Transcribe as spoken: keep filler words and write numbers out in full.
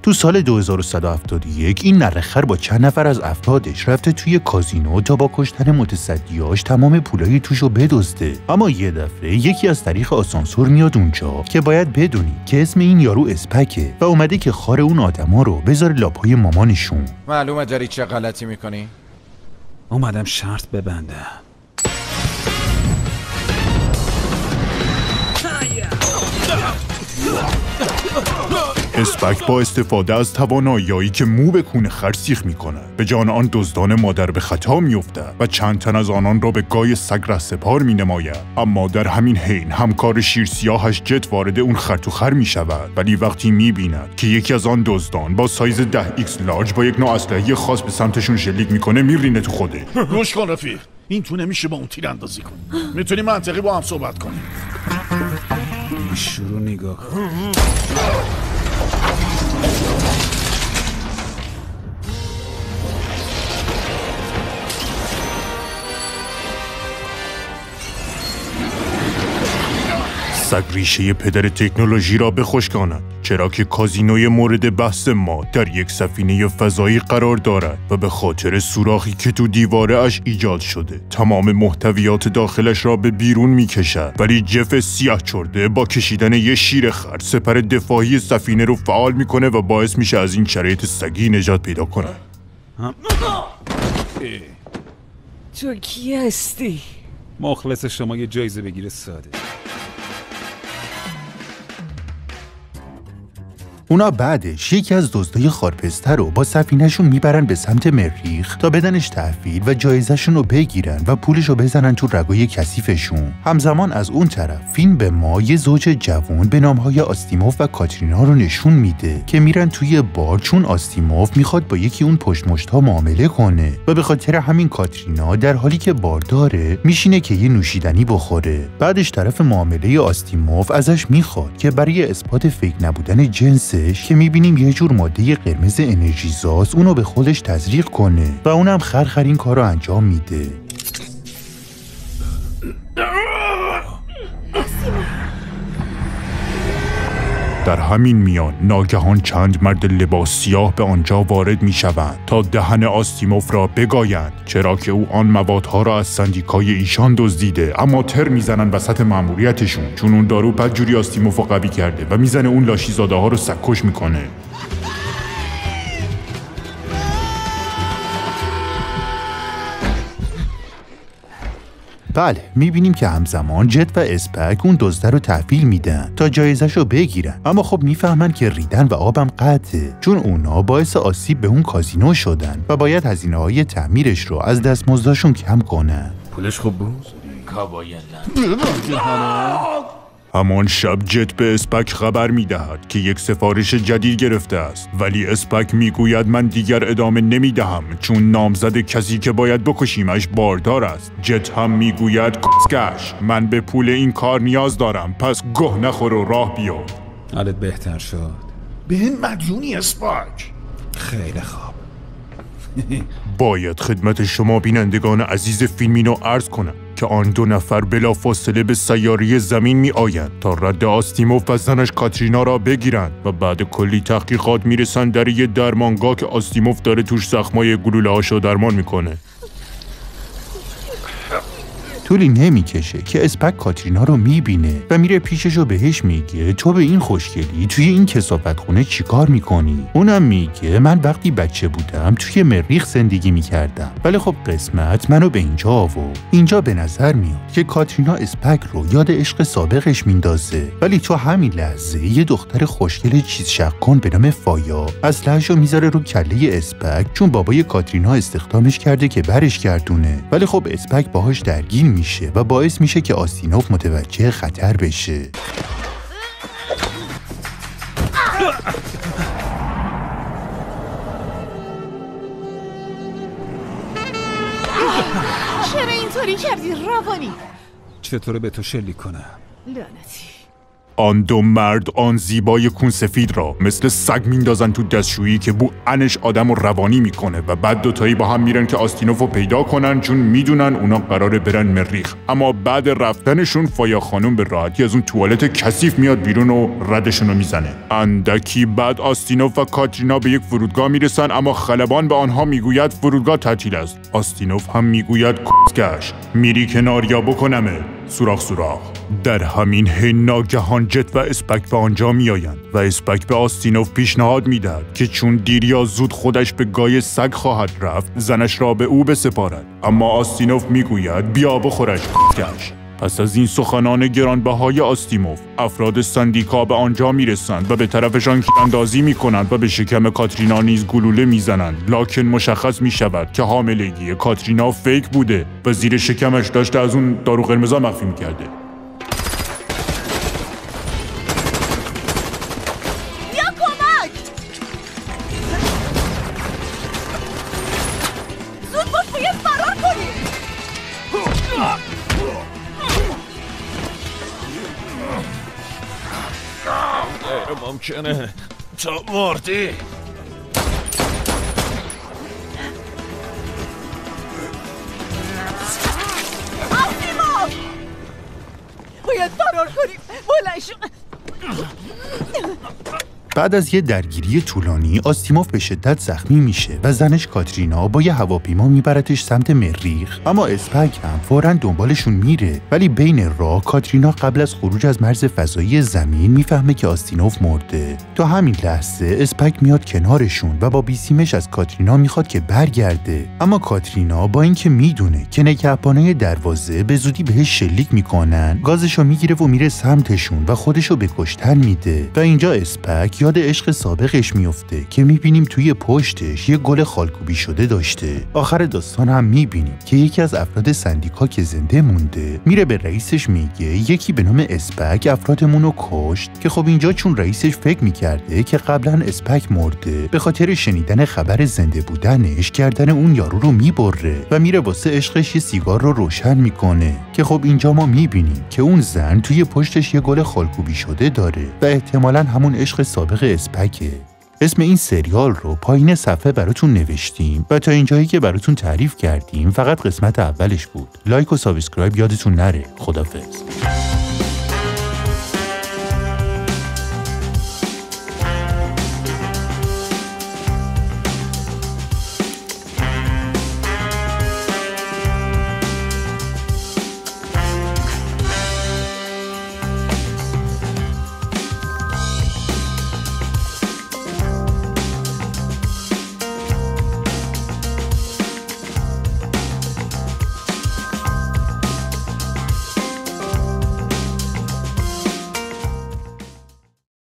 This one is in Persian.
تو سال دو هزار و صد و هفتاد و یک این نرخر با چند نفر از افرادش رفته توی کازینو تا با کشتن متصدیاش تمام پولای توشو بدزده. اما یه دفعه یکی از طریق آسانسور میاد اونجا که باید بدونی که اسم این یارو اسپکه و اومده که خار اون آدما رو بذاره لاپای مامانشون. معلومه داری چه غلطی میکنی؟ اومدم شرط ببندم. اسپک با استفاده از توانایی‌هایی که مو به کون خر سیخ می‌کند به جان آن دزدان مادر به خطا می‌افتد و چند تن از آنان را به گای سگ رهسپار می‌نماید. اما در همین حین همکار شیرسیاهش جت وارد اون خر تو خر می‌شود، ولی وقتی می‌بیند که یکی از آن دزدان با سایز ده ایکس لارج با یک نوع اسلحه خاص به سمتشون شلیک می‌کنه، می‌رینه تو خوده. گوش کن رفیق، این تو نمیشه با اون تیراندازی کنی. می‌تونی منطقی با هم صحبت کنی. شروع نگاه کن. سگ ریشه پدر تکنولوژی را بخشکاند، چرا که کازینوی مورد بحث ما در یک سفینه فضایی قرار دارد و به خاطر سوراخی که تو دیواره اش ایجاد شده تمام محتویات داخلش را به بیرون می کشد. ولی جف سیاه چرده با کشیدن یه شیر خر سپر دفاعی سفینه رو فعال میکنه و باعث میشه از این شرایط سگی نجات پیدا کنه. تو کی هستی؟ مخلص شما یه جایزه بگیره ساده. اونا بعدش یکی از دزدای خارپسته رو با سفینه‌شون میبرن به سمت مریخ تا بدنش تحویل و جایزه‌شون رو بگیرن و پولش رو بزنن تو رگای کثیفشون. همزمان از اون طرف فیلم به ما یه زوج جوان به نامهای آستیموف و کاترینا رو نشون میده که میرن توی بار، چون آستیموف میخواد با یکی اون پشتمشت‌ها معامله کنه و به خاطر همین کاترینا در حالی که بار داره میشینه که یه نوشیدنی بخوره. بعدش طرف معامله آستیموف ازش میخواد که برای اثبات فیک نبودن جنس که میبینیم یه جور ماده قرمز انرژیزاست اونو به خودش تزریق کنه و اونم خرخر این کار رو انجام میده. در همین میان ناگهان چند مرد لباس سیاه به آنجا وارد میشوند تا دهن آستیموف را بگایند، چرا که او آن موادها را از سندیکای ایشان دزدیده. اما تر میزنن وسط مأموریتشون، چون اون دارو بدجوری آستیموف رو قوی کرده و میزنه اون لاشیزاده ها رو سگ‌کش میکنه. بله، میبینیم که همزمان جت و اسپک اون دزده رو تحویل میدن تا جایزش رو بگیرن، اما خب میفهمن که ریدن و آبم قطعه، چون اونا باعث آسیب به اون کازینو شدن و باید هزینه های تعمیرش رو از دستمزدشون کم کنن. پولش خوب بود؟ همان شب جت به اسپک خبر میدهد که یک سفارش جدید گرفته است، ولی اسپک میگوید من دیگر ادامه نمیدهم چون نامزد کسی که باید بکشیمش باردار است. جت هم میگوید کسکش، من به پول این کار نیاز دارم، پس گه نخور و راه بیا. حالت بهتر شد؟ به این مدیونی اسپاک. خیلی خوب. باید خدمت شما بینندگان عزیز فیلمینو عرض کنم که آن دو نفر بلافاصله به سیاره زمین می آیند تا رد آستیموف و زنش کاترینا را بگیرند و بعد کلی تحقیقات میرسند در یه درمانگاه که آستیموف داره توش زخمای گلوله هاشو درمان میکنه. طولی نمیکشه که اسپک کاترینا رو میبینه و میره پیشش و بهش میگه تو به این خوشگلی توی این کثافتخونه چیکار میکنی؟ اونم میگه من وقتی بچه بودم توی مریخ زندگی میکردم، ولی خب قسمت منو به اینجا آورد. اینجا به نظر میاد که کاترینا اسپک رو یاد عشق سابقش میندازه، ولی تو همین لحظه یه دختر خوشگل چیز شق کن به نام فایا اسلحه‌شو میذاره رو کله اسپک، چون بابای کاترینا استخدامش کرده که برش گردونه. ولی خب اسپک باهاش درگیر میشه و باعث میشه که آستیموف متوجه خطر بشه. چرا اینطوری کردی روانی؟ چطوره به تو شلیک کنم؟ لعنتی. آن دو مرد آن زیبای کونسفید را مثل سگ میندازن تو دستشویی که بو انش آدم رو روانی میکنه و بعد دوتایی با هم میرن که آستینوف رو پیدا کنن چون میدونن اونا قراره برن مریخ. اما بعد رفتنشون فایا خانم به راحتی از اون توالت کثیف میاد بیرون و ردشون رو میزنه. اندکی بعد آستینوف و کاترینا به یک فرودگاه میرسن اما خلبان به آنها میگوید فرودگاه تعطیل است. آستینوف هم میگوید کسکش میری کنار یا بکنمه؟ سوراخ سوراخ. در همین حین ناگهان جت و اسپک به آنجا میآیند و اسپک به آستینوف پیشنهاد میدهد که چون دیر یا زود خودش به گای سگ خواهد رفت زنش را به او بسپارد. اما آستینوف میگوید بیا بخورش کسکش. پس از این سخنان گرانبهای آستینوف افراد سندیکا به آنجا میرسند و به طرفشان تیراندازی میکنند و به شکم کاترینا نیز گلوله میزنند. لکن مشخص میشود که حاملگی کاترینا فیک بوده و زیر شکمش داشته از اون دارو قرمزا مخفی میکرده. یا کمک! زود باش باید فرار کنیم! غیر ممکنه تو مردی. آسیموف! باید فرار کنیم. بلند شو. بعد از یه درگیری طولانی آستیموف به شدت زخمی میشه و زنش کاترینا با یه هواپیما میبرتش سمت مریخ. اما اسپک هم فوراً دنبالشون میره ولی بین راه کاترینا قبل از خروج از مرز فضایی زمین میفهمه که آستینوف مرده. تا همین لحظه اسپک میاد کنارشون و با بیسیمش از کاترینا میخواد که برگرده. اما کاترینا با اینکه میدونه که نگهبانای دروازه به زودی بهش شلیک میکنن گازشو میگیره و میره سمتشون و خودشو به کشتن میده. و اینجا اسپک یاد عشق سابقش میفته که میبینیم توی پشتش یه گل خالکوبی شده داشته. آخر داستان هم میبینیم که یکی از افراد سندیکا که زنده مونده میره به رئیسش میگه یکی به نام اسپک افرادمون رو کشت، که خب اینجا چون رئیسش فکر میکرده که قبلا اسپک مرده به خاطر شنیدن خبر زنده بودنش گردن اون یارو رو میبره و میره واسه عشقش یه سیگار رو روشن میکنه. که خب اینجا ما میبینیم که اون زن توی پشتش یه گل خالکوبی شده داره و احتمالاً همون عشق سابق اسپکه. اسم این سریال رو پایین صفحه براتون نوشتیم و تا اینجایی که براتون تعریف کردیم فقط قسمت اولش بود. لایک و سابسکرایب یادتون نره. خدافظ.